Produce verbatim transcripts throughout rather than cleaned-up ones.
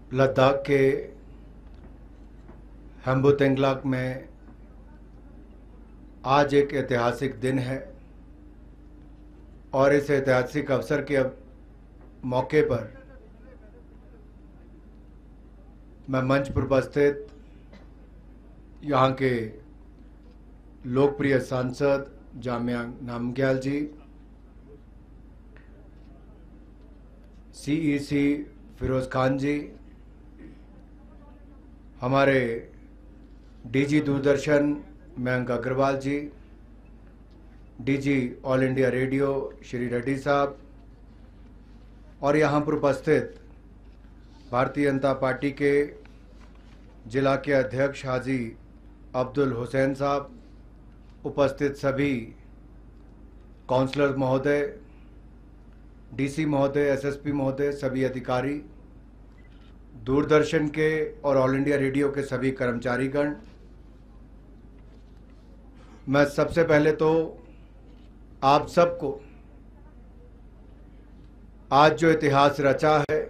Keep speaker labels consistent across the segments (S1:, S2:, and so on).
S1: लद्दाख के हम्बो तेंगलाक में आज एक ऐतिहासिक दिन है और इस ऐतिहासिक अवसर के मौके पर मैं मंच पर उपस्थित यहाँ के लोकप्रिय सांसद जामयांग नामग्याल जी, सीईसी फिरोज खान जी, हमारे DG Doordarshan Mayank Agarwal ji, DG All India Radio Shri Reddy साहब और यहाँ पर उपस्थित भारतीय जनता पार्टी के जिला के अध्यक्ष हाजी अब्दुल हुसैन साहब, उपस्थित सभी काउंसलर महोदय, डीसी महोदय, एसएसपी महोदय, सभी अधिकारी, दूरदर्शन के और ऑल इंडिया रेडियो के सभी कर्मचारीगण, मैं सबसे पहले तो आप सबको आज जो इतिहास रचा है,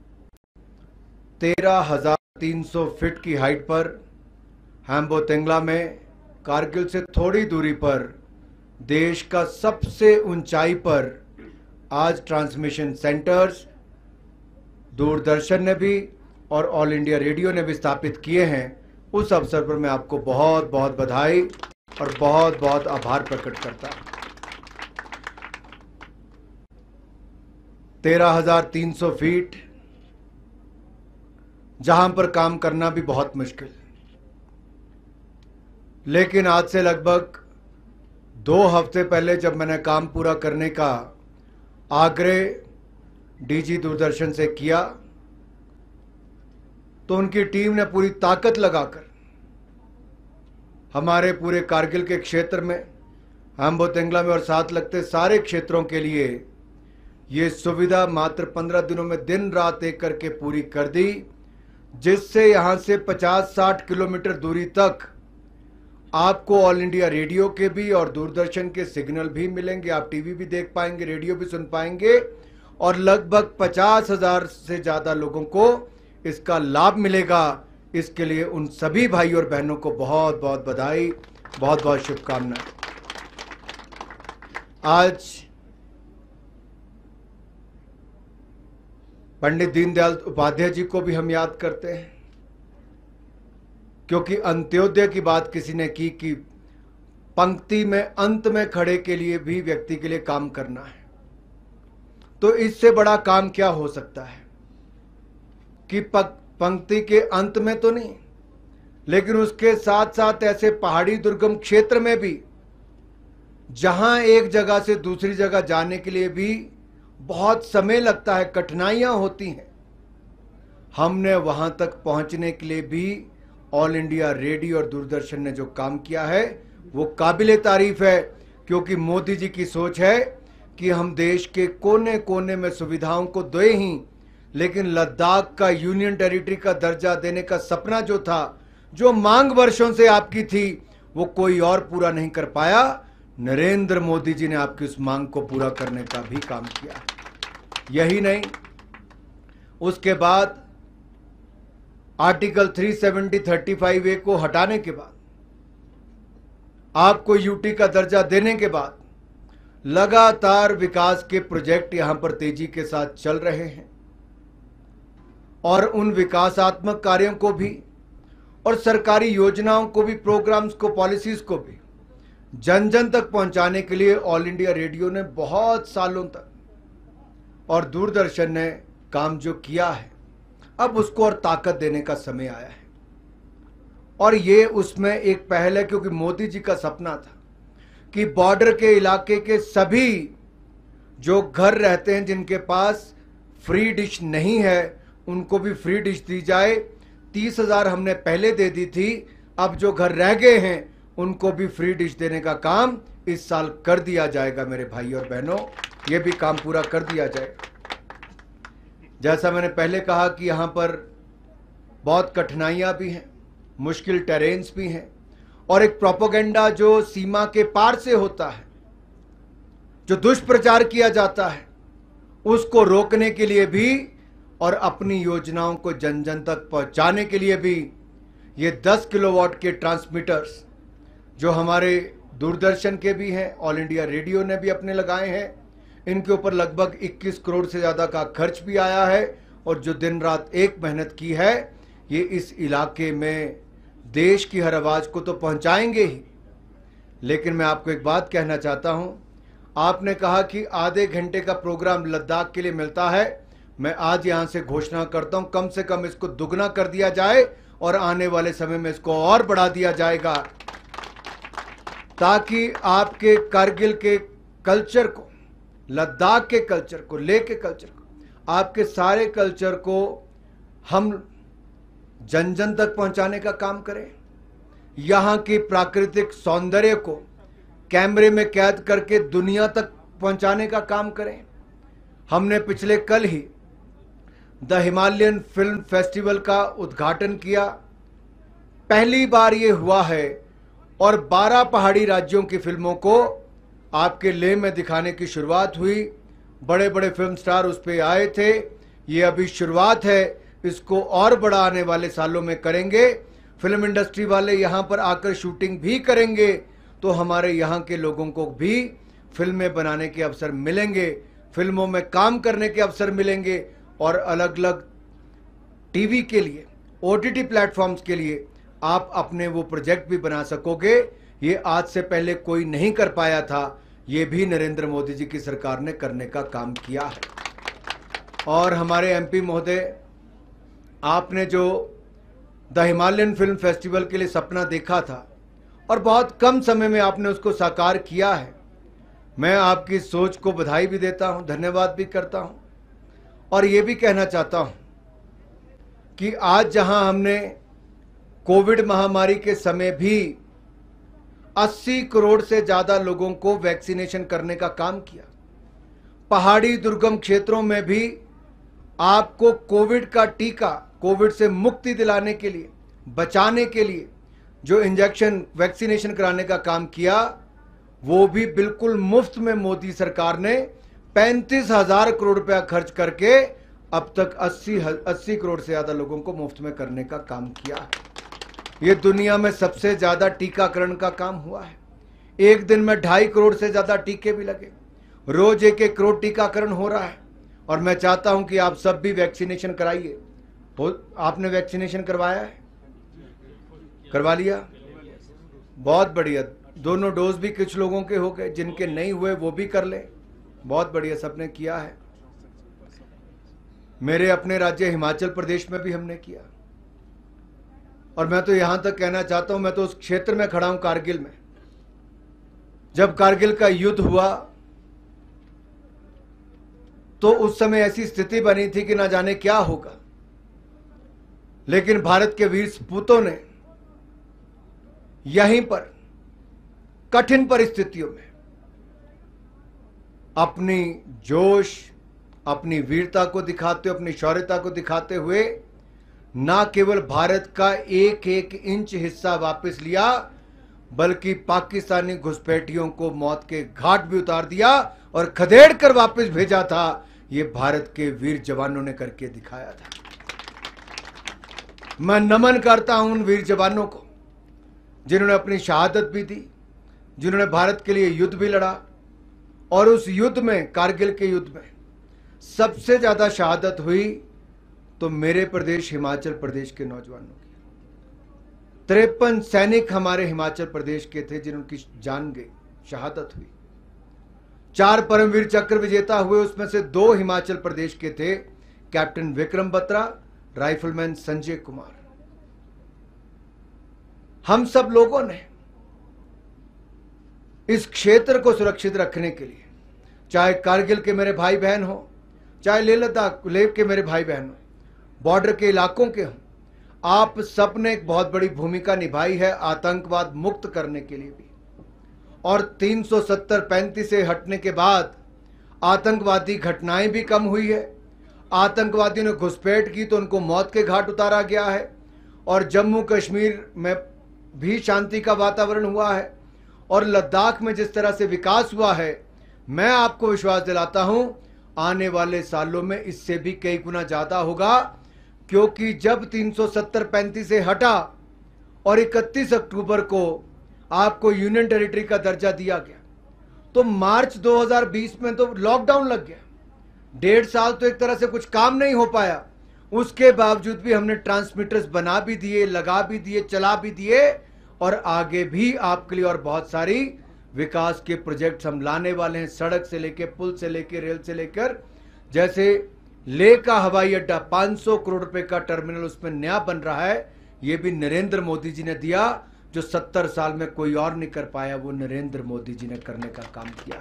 S1: तेरह हजार तीन सौ फीट की हाइट पर हम्बो तेंगला में कारगिल से थोड़ी दूरी पर देश का सबसे ऊंचाई पर आज ट्रांसमिशन सेंटर्स दूरदर्शन ने भी और ऑल इंडिया रेडियो ने भी स्थापित किए हैं। उस अवसर पर मैं आपको बहुत बहुत बधाई और बहुत बहुत आभार प्रकट करता हूं। तेरह हजार तीन सौ फीट जहां पर काम करना भी बहुत मुश्किल है, लेकिन आज से लगभग दो हफ्ते पहले जब मैंने काम पूरा करने का आग्रह डीजी दूरदर्शन से किया तो उनकी टीम ने पूरी ताकत लगाकर हमारे पूरे कारगिल के क्षेत्र में, हम्बो तेंगला में और साथ लगते सारे क्षेत्रों के लिए ये सुविधा मात्र पंद्रह दिनों में दिन रात एक करके पूरी कर दी, जिससे यहां से पचास साठ किलोमीटर दूरी तक आपको ऑल इंडिया रेडियो के भी और दूरदर्शन के सिग्नल भी मिलेंगे। आप टीवी भी देख पाएंगे, रेडियो भी सुन पाएंगे और लगभग पचास हजार से ज्यादा लोगों को इसका लाभ मिलेगा। इसके लिए उन सभी भाई और बहनों को बहुत बहुत बधाई, बहुत बहुत शुभकामनाएं। आज पंडित दीनदयाल उपाध्याय जी को भी हम याद करते हैं, क्योंकि अंत्योदय की बात किसी ने की कि पंक्ति में अंत में खड़े के लिए भी व्यक्ति के लिए काम करना है। तो इससे बड़ा काम क्या हो सकता है कि पंक्ति के अंत में तो नहीं, लेकिन उसके साथ साथ ऐसे पहाड़ी दुर्गम क्षेत्र में भी जहां एक जगह से दूसरी जगह जाने के लिए भी बहुत समय लगता है, कठिनाइयां होती हैं, हमने वहां तक पहुंचने के लिए भी ऑल इंडिया रेडियो और दूरदर्शन ने जो काम किया है वो काबिले तारीफ है। क्योंकि मोदी जी की सोच है कि हम देश के कोने कोने में सुविधाओं को दें ही, लेकिन लद्दाख का यूनियन टेरिटरी का दर्जा देने का सपना जो था, जो मांग वर्षों से आपकी थी, वो कोई और पूरा नहीं कर पाया। नरेंद्र मोदी जी ने आपकी उस मांग को पूरा करने का भी काम किया। यही नहीं, उसके बाद आर्टिकल तीन सौ सत्तर पैंतीस ए को हटाने के बाद, आपको यूटी का दर्जा देने के बाद लगातार विकास के प्रोजेक्ट यहां पर तेजी के साथ चल रहे हैं और उन विकासात्मक कार्यों को भी और सरकारी योजनाओं को भी, प्रोग्राम्स को, पॉलिसीज को भी जन जन तक पहुंचाने के लिए ऑल इंडिया रेडियो ने बहुत सालों तक और दूरदर्शन ने काम जो किया है, अब उसको और ताकत देने का समय आया है। और ये उसमें एक पहल है, क्योंकि मोदी जी का सपना था कि बॉर्डर के इलाके के सभी जो घर रहते हैं जिनके पास फ्री डिश नहीं है, उनको भी फ्री डिश दी जाए। तीस हजार हमने पहले दे दी थी, अब जो घर रह गए हैं उनको भी फ्री डिश देने का काम इस साल कर दिया जाएगा। मेरे भाई और बहनों, ये भी काम पूरा कर दिया जाएगा। जैसा मैंने पहले कहा कि यहाँ पर बहुत कठिनाइयाँ भी हैं, मुश्किल टेरेन्स भी हैं और एक प्रोपेगेंडा जो सीमा के पार से होता है, जो दुष्प्रचार किया जाता है, उसको रोकने के लिए भी और अपनी योजनाओं को जन जन तक पहुंचाने के लिए भी ये दस किलोवाट के ट्रांसमीटर्स जो हमारे दूरदर्शन के भी हैं, ऑल इंडिया रेडियो ने भी अपने लगाए हैं, इनके ऊपर लगभग इक्कीस करोड़ से ज़्यादा का खर्च भी आया है। और जो दिन रात एक मेहनत की है, ये इस इलाके में देश की हर आवाज़ को तो पहुंचाएंगे ही। लेकिन मैं आपको एक बात कहना चाहता हूं, आपने कहा कि आधे घंटे का प्रोग्राम लद्दाख के लिए मिलता है। मैं आज यहां से घोषणा करता हूं, कम से कम इसको दुगना कर दिया जाए और आने वाले समय में इसको और बढ़ा दिया जाएगा, ताकि आपके कारगिल के कल्चर को, लद्दाख के कल्चर को, लेह के कल्चर को, आपके सारे कल्चर को हम जन जन तक पहुंचाने का काम करें। यहाँ की प्राकृतिक सौंदर्य को कैमरे में कैद करके दुनिया तक पहुंचाने का काम करें। हमने पिछले कल ही द हिमालयन फिल्म फेस्टिवल का उद्घाटन किया। पहली बार ये हुआ है और बारह पहाड़ी राज्यों की फिल्मों को आपके लेह में दिखाने की शुरुआत हुई। बड़े बड़े फिल्म स्टार उस पर आए थे। ये अभी शुरुआत है, इसको और बड़ा आने वाले सालों में करेंगे। फिल्म इंडस्ट्री वाले यहाँ पर आकर शूटिंग भी करेंगे तो हमारे यहाँ के लोगों को भी फिल्में बनाने के अवसर मिलेंगे, फिल्मों में काम करने के अवसर मिलेंगे और अलग अलग टीवी के लिए, ओटीटी प्लेटफॉर्म्स के लिए आप अपने वो प्रोजेक्ट भी बना सकोगे। ये आज से पहले कोई नहीं कर पाया था, ये भी नरेंद्र मोदी जी की सरकार ने करने का काम किया है। और हमारे एमपी महोदय, आपने जो द हिमालयन फिल्म फेस्टिवल के लिए सपना देखा था और बहुत कम समय में आपने उसको साकार किया है, मैं आपकी सोच को बधाई भी देता हूं, धन्यवाद भी करता हूं। और ये भी कहना चाहता हूं कि आज जहां हमने कोविड महामारी के समय भी अस्सी करोड़ से ज्यादा लोगों को वैक्सीनेशन करने का काम किया, पहाड़ी दुर्गम क्षेत्रों में भी आपको कोविड का टीका, कोविड से मुक्ति दिलाने के लिए, बचाने के लिए जो इंजेक्शन वैक्सीनेशन कराने का काम किया, वो भी बिल्कुल मुफ्त में मोदी सरकार ने पैंतीस हजार करोड़ रुपया खर्च करके अब तक अस्सी अस्सी करोड़ से ज्यादा लोगों को मुफ्त में करने का काम किया है। ये दुनिया में सबसे ज्यादा टीकाकरण का काम हुआ है। एक दिन में ढाई करोड़ से ज्यादा टीके भी लगे, रोज एक एक करोड़ टीकाकरण हो रहा है। और मैं चाहता हूं कि आप सब भी वैक्सीनेशन कराइए। आपने वैक्सीनेशन करवाया है? करवा लिया? बहुत बढ़िया। दोनों डोज भी कुछ लोगों के हो गए, जिनके नहीं हुए वो भी कर ले। बहुत बढ़िया, सबने किया है। मेरे अपने राज्य हिमाचल प्रदेश में भी हमने किया। और मैं तो यहां तक कहना चाहता हूं, मैं तो उस क्षेत्र में खड़ा हूं, कारगिल में। जब कारगिल का युद्ध हुआ तो उस समय ऐसी स्थिति बनी थी कि ना जाने क्या होगा, लेकिन भारत के वीर सपूतों ने यहीं पर कठिन परिस्थितियों में अपनी जोश, अपनी वीरता को दिखाते हुए, अपनी शौर्यता को दिखाते हुए ना केवल भारत का एक एक इंच हिस्सा वापस लिया, बल्कि पाकिस्तानी घुसपैठियों को मौत के घाट भी उतार दिया और खदेड़ कर वापस भेजा था। ये भारत के वीर जवानों ने करके दिखाया था। मैं नमन करता हूं उन वीर जवानों को जिन्होंने अपनी शहादत भी दी, जिन्होंने भारत के लिए युद्ध भी लड़ा। और उस युद्ध में, कारगिल के युद्ध में सबसे ज्यादा शहादत हुई तो मेरे प्रदेश हिमाचल प्रदेश के नौजवानों की। तिरपन सैनिक हमारे हिमाचल प्रदेश के थे जिनकी जान गई, शहादत हुई। चार परमवीर चक्र विजेता हुए, उसमें से दो हिमाचल प्रदेश के थे, कैप्टन विक्रम बत्रा, राइफलमैन संजय कुमार। हम सब लोगों ने इस क्षेत्र को सुरक्षित रखने के लिए, चाहे कारगिल के मेरे भाई बहन हो, चाहे लेह लद्दाख लेह के मेरे भाई बहन हो, बॉर्डर के इलाकों के हों, आप सबने एक बहुत बड़ी भूमिका निभाई है आतंकवाद मुक्त करने के लिए भी। और तीन सौ सत्तर पैंतीस से हटने के बाद आतंकवादी घटनाएं भी कम हुई है। आतंकवादियों ने घुसपैठ की तो उनको मौत के घाट उतारा गया है। और जम्मू कश्मीर में भी शांति का वातावरण हुआ है। और लद्दाख में जिस तरह से विकास हुआ है, मैं आपको विश्वास दिलाता हूं आने वाले सालों में इससे भी कई गुना ज्यादा होगा, क्योंकि जब तीन सौ सत्तर पैंतीस से हटा और इकतीस अक्टूबर को आपको यूनियन टेरिटरी का दर्जा दिया गया, तो मार्च दो हज़ार बीस में तो लॉकडाउन लग गया। डेढ़ साल तो एक तरह से कुछ काम नहीं हो पाया। उसके बावजूद भी हमने ट्रांसमीटर्स बना भी दिए, लगा भी दिए, चला भी दिए, और आगे भी आपके लिए और बहुत सारी विकास के प्रोजेक्ट्स हम लाने वाले हैं। सड़क से लेकर, पुल से लेकर, रेल से लेकर, जैसे लेह का हवाई अड्डा पाँच सौ करोड़ रुपए का टर्मिनल उसमें नया बन रहा है, ये भी नरेंद्र मोदी जी ने दिया, जो सत्तर साल में कोई और नहीं कर पाया, वो नरेंद्र मोदी जी ने करने का काम किया।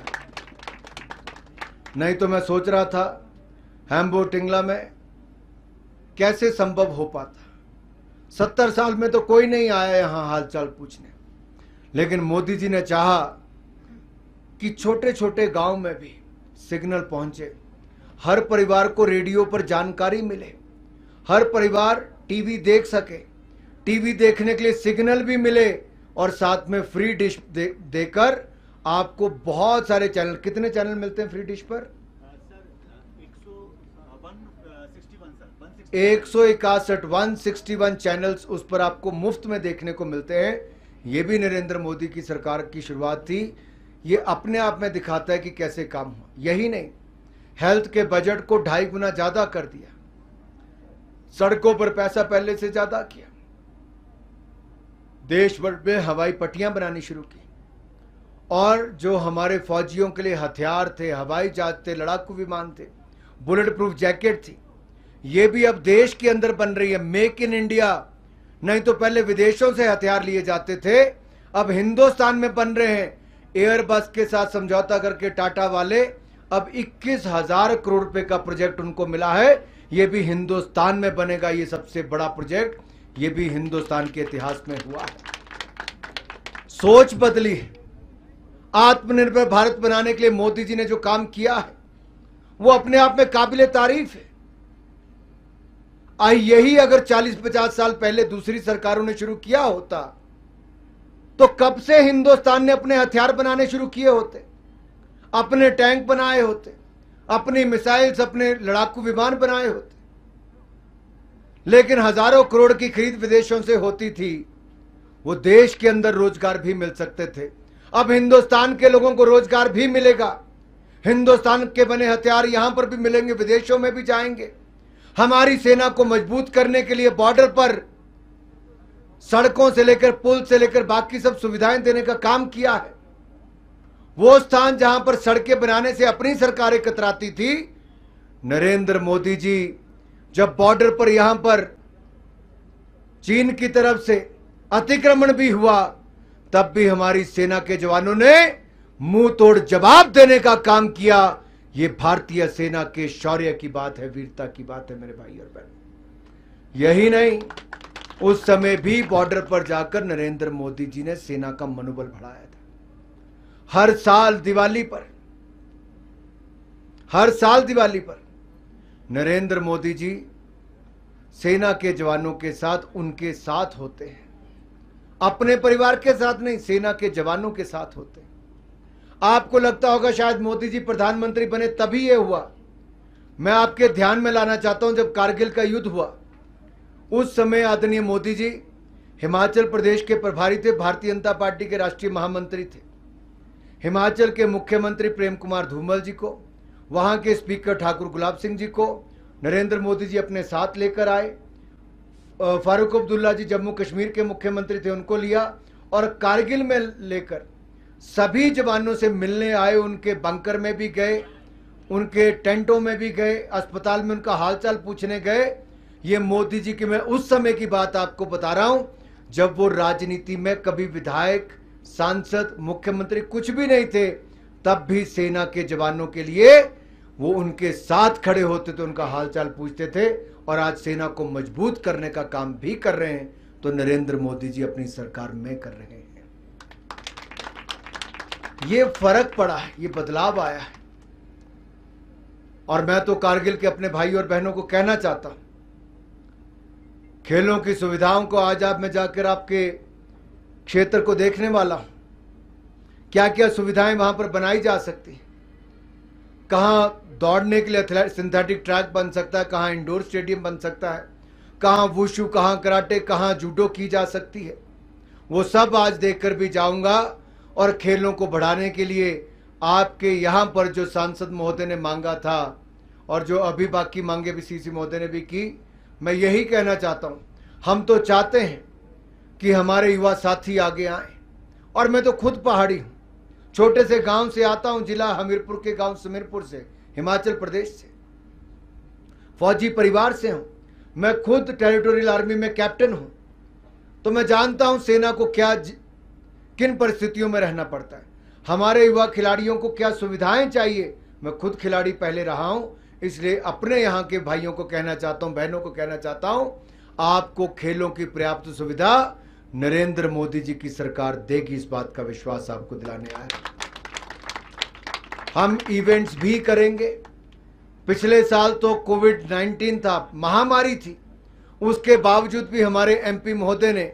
S1: नहीं तो मैं सोच रहा था हैम्बो टिंगला में कैसे संभव हो पाता। सत्तर साल में तो कोई नहीं आया यहां हालचाल पूछने, लेकिन मोदी जी ने चाहा कि छोटे छोटे गांव में भी सिग्नल पहुंचे, हर परिवार को रेडियो पर जानकारी मिले, हर परिवार टीवी देख सके, टीवी देखने के लिए सिग्नल भी मिले, और साथ में फ्री डिश दे, देकर आपको बहुत सारे चैनल। कितने चैनल मिलते हैं फ्री डिश पर? एक सौ इकसठ वन सिक्सटी वन चैनल्स उस पर आपको मुफ्त में देखने को मिलते हैं। ये भी नरेंद्र मोदी की सरकार की शुरुआत थी। ये अपने आप में दिखाता है कि कैसे काम हुआ। यही नहीं, हेल्थ के बजट को ढाई गुना ज्यादा कर दिया, सड़कों पर पैसा पहले से ज्यादा किया, देश भर में हवाई पट्टियां बनानी शुरू की, और जो हमारे फौजियों के लिए हथियार थे, हवाई जहाज थे, लड़ाकू विमान थे, बुलेट प्रूफ जैकेट थी, ये भी अब देश के अंदर बन रही है। Make in India. नहीं तो पहले विदेशों से हथियार लिए जाते थे, अब हिंदुस्तान में बन रहे हैं। एयरबस के साथ समझौता करके टाटा वाले अब इक्कीस हजार करोड़ रुपए का प्रोजेक्ट उनको मिला है, ये भी हिंदुस्तान में बनेगा। ये सबसे बड़ा प्रोजेक्ट, ये भी हिंदुस्तान के इतिहास में हुआ है। सोच बदली है। आत्मनिर्भर भारत बनाने के लिए मोदी जी ने जो काम किया है वो अपने आप में काबिले तारीफ है। आई यही अगर चालीस पचास साल पहले दूसरी सरकारों ने शुरू किया होता तो कब से हिंदुस्तान ने अपने हथियार बनाने शुरू किए होते, अपने टैंक बनाए होते, अपनी मिसाइल्स, अपने लड़ाकू विमान बनाए होते। लेकिन हजारों करोड़ की खरीद विदेशों से होती थी, वो देश के अंदर रोजगार भी मिल सकते थे। अब हिंदुस्तान के लोगों को रोजगार भी मिलेगा, हिंदुस्तान के बने हथियार यहां पर भी मिलेंगे, विदेशों में भी जाएंगे। हमारी सेना को मजबूत करने के लिए बॉर्डर पर सड़कों से लेकर, पुल से लेकर बाकी सब सुविधाएं देने का काम किया है। वो स्थान जहां पर सड़कें बनाने से अपनी सरकारें कतराती थी, नरेंद्र मोदी जी जब बॉर्डर पर यहां पर चीन की तरफ से अतिक्रमण भी हुआ, तब भी हमारी सेना के जवानों ने मुंह तोड़ जवाब देने का काम किया। ये भारतीय सेना के शौर्य की बात है, वीरता की बात है मेरे भाई और बहन। यही नहीं, उस समय भी बॉर्डर पर जाकर नरेंद्र मोदी जी ने सेना का मनोबल बढ़ाया था। हर साल दिवाली पर हर साल दिवाली पर नरेंद्र मोदी जी सेना के जवानों के साथ उनके साथ होते हैं, अपने परिवार के साथ नहीं, सेना के जवानों के साथ होते हैं। आपको लगता होगा शायद मोदी जी प्रधानमंत्री बने तभी यह हुआ। मैं आपके ध्यान में लाना चाहता हूं, जब कारगिल का युद्ध हुआ उस समय आदरणीय मोदी जी हिमाचल प्रदेश के प्रभारी थे, भारतीय जनता पार्टी के राष्ट्रीय महामंत्री थे। हिमाचल के मुख्यमंत्री प्रेम कुमार धूमल जी को, वहां के स्पीकर ठाकुर गुलाब सिंह जी को नरेंद्र मोदी जी अपने साथ लेकर आए। फारूक अब्दुल्ला जी जम्मू कश्मीर के मुख्यमंत्री थे, उनको लिया और कारगिल में लेकर सभी जवानों से मिलने आए। उनके बंकर में भी गए, उनके टेंटों में भी गए, अस्पताल में उनका हालचाल पूछने गए। ये मोदी जी की मैं उस समय की बात आपको बता रहा हूं जब वो राजनीति में कभी विधायक, सांसद, मुख्यमंत्री कुछ भी नहीं थे, तब भी सेना के जवानों के लिए वो उनके साथ खड़े होते थे, उनका हालचाल पूछते थे। और आज सेना को मजबूत करने का काम भी कर रहे हैं, तो नरेंद्र मोदी जी अपनी सरकार में कर रहे हैं। ये फर्क पड़ा है, ये बदलाव आया है। और मैं तो कारगिल के अपने भाई और बहनों को कहना चाहता हूं, खेलों की सुविधाओं को आज आप मैं जाकर आपके क्षेत्र को देखने वाला हूं, क्या क्या सुविधाएं वहां पर बनाई जा सकती हैं। कहाँ दौड़ने के लिए सिंथेटिक ट्रैक बन सकता है, कहाँ इंडोर स्टेडियम बन सकता है, कहाँ वुशु, कहाँ कराटे, कहाँ जूडो की जा सकती है, वो सब आज देखकर भी जाऊंगा। और खेलों को बढ़ाने के लिए आपके यहाँ पर जो सांसद महोदय ने मांगा था और जो अभी बाकी मांगे भी सीसी महोदय ने भी की, मैं यही कहना चाहता हूँ, हम तो चाहते हैं कि हमारे युवा साथी आगे आए। और मैं तो खुद पहाड़ी हूँ, छोटे से गांव से आता हूँ, जिला हमीरपुर के गांव सुमेरपुर से, हिमाचल प्रदेश से, फौजी परिवार से हूँ। मैं खुद टेरिटोरियल आर्मी में कैप्टन हूँ, तो मैं जानता हूँ सेना को क्या किन परिस्थितियों में रहना पड़ता है, हमारे युवा खिलाड़ियों को क्या सुविधाएं चाहिए। मैं खुद खिलाड़ी पहले रहा हूँ, इसलिए अपने यहाँ के भाइयों को कहना चाहता हूँ, बहनों को कहना चाहता हूँ, आपको खेलों की पर्याप्त सुविधा नरेंद्र मोदी जी की सरकार देगी, इस बात का विश्वास आपको दिलाने आया। हम इवेंट्स भी करेंगे। पिछले साल तो कोविड नाइन्टीन था, महामारी थी, उसके बावजूद भी हमारे एमपी महोदय ने,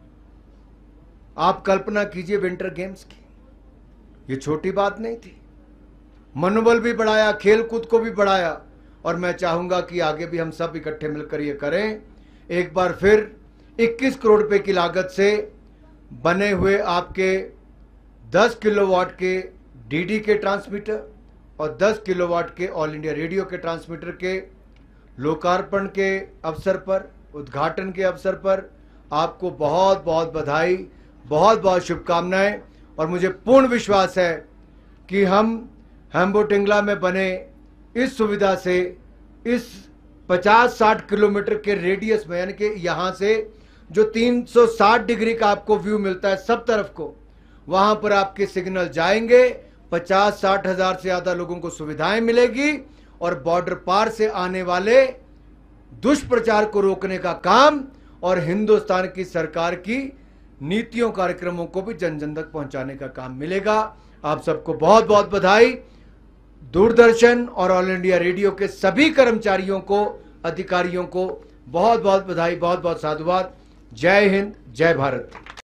S1: आप कल्पना कीजिए, विंटर गेम्स की, ये छोटी बात नहीं थी, मनोबल भी बढ़ाया, खेल कूद को भी बढ़ाया। और मैं चाहूंगा कि आगे भी हम सब इकट्ठे मिलकर ये करें। एक बार फिर इक्कीस करोड़ रुपए की लागत से बने हुए आपके दस किलोवाट के डीडी के ट्रांसमीटर और दस किलोवाट के ऑल इंडिया रेडियो के ट्रांसमीटर के लोकार्पण के अवसर पर, उद्घाटन के अवसर पर आपको बहुत बहुत बधाई, बहुत बहुत शुभकामनाएं। और मुझे पूर्ण विश्वास है कि हम हेम्बोटिंगला में बने इस सुविधा से इस पचास साठ किलोमीटर के रेडियस में, यानी कि यहाँ से जो तीन सौ साठ डिग्री का आपको व्यू मिलता है सब तरफ को, वहां पर आपके सिग्नल जाएंगे, पचास साठ हजार से ज्यादा लोगों को सुविधाएं मिलेगी और बॉर्डर पार से आने वाले दुष्प्रचार को रोकने का काम और हिंदुस्तान की सरकार की नीतियों कार्यक्रमों को भी जन जन तक पहुंचाने का काम मिलेगा। आप सबको बहुत बहुत बधाई। दूरदर्शन और ऑल इंडिया रेडियो के सभी कर्मचारियों को, अधिकारियों को बहुत बहुत बधाई, बहुत बहुत साधुवाद। जय हिंद, जय भारत।